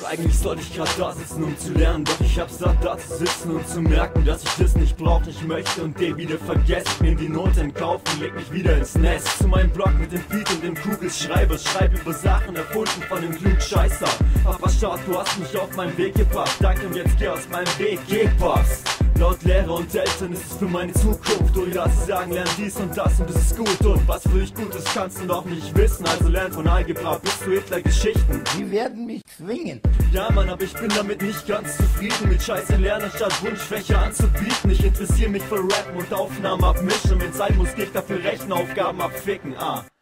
Eigentlich sollte ich grad da sitzen, um zu lernen, doch ich hab's satt, da zu sitzen und zu merken, dass ich das nicht brauch, nicht möchte und den wieder vergessen. Mir die Note entkaufen, leg mich wieder ins Nest. Zu meinem Blog mit dem Beat und dem Kugelschreiber, schreib über Sachen erfunden von dem Klugscheißer. Aber stark, du hast mich auf meinen Weg gebracht, danke und jetzt geh aus meinem Weg, geh Pass. Laut Lehrer und Eltern ist es für meine Zukunft. Und ja, sie sagen, lern dies und das und es ist gut. Und was für dich gut ist, kannst du doch nicht wissen. Also lern von Algebra bis zu Hitler-Geschichten. Sie werden mich zwingen. Ja Mann, aber ich bin damit nicht ganz zufrieden. Mit Scheiße lernen statt Wunschfächer anzubieten. Ich interessiere mich für Rappen und Aufnahmen abmischen. Wenn sein muss, geh ich dafür Rechenaufgaben abficken.